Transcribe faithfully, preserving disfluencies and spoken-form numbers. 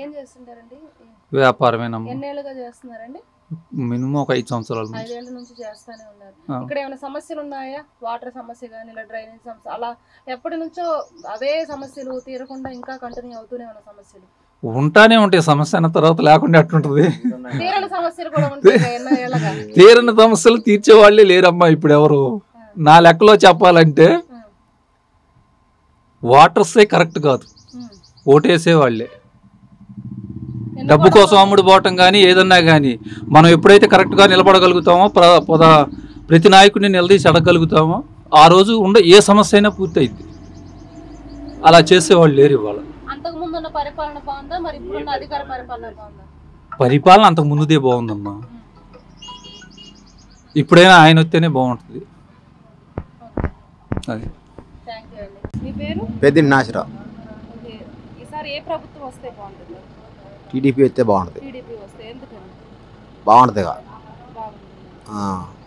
ఏం చేస్తుంటారండి? వ్యాపారమేనమ్మా. ఎన్నేళ్ళుగా చేస్తున్నారండి? మినిమం ఒక ఐదు సంవత్సరాల నుంచి. ఐదేళ్ల నుంచి చేస్తానే ఉన్నారు. ఇక్కడ ఏమైనా సమస్యలు ఉన్నాయా? వాటర్ సమస్య కానీ ఇలా డ్రైనేజ్ సమస్య అలా ఎప్పటి నుంచో అవే సమస్యలు తీరకుండా ఇంకా కంటిన్యూ అవుతూనే ఉన్న సమస్యలు ఉంటానే ఉంటాయి. సమస్య అన్న తర్వాత లేకుండా ఎట్టుంటది? తీరని సమస్యలు కూడా ఉంటాయి. తీరని సమస్యలు తీర్చే వాళ్ళే లేరమ్మా ఇప్పుడు ఎవరు. నా లెక్కలో చెప్పాలంటే వాటర్సే కరెక్ట్ కాదు, ఓటేసే వాళ్ళే. డబ్బు కోసం అమ్ముడు పోవటం కానీ ఏదన్నా కానీ మనం ఎప్పుడైతే కరెక్ట్గా నిలబడగలుగుతామో పద ప్రతి నాయకుడిని నిలదీసి అడగలుగుతామో ఆ రోజు ఉండ ఏ సమస్య అయినా పూర్తయింది. అలా చేసేవాళ్ళు లేరు ఇవాళ. పరిపాలన అంతకు ముందుదే బాగుందమ్మా. ఇప్పుడైనా ఆయన వస్తేనే బాగుంటుంది. అది పెద్ద నాశరా టీడీపీ వస్తే బాగుంటుంది. బాగుంటుంది.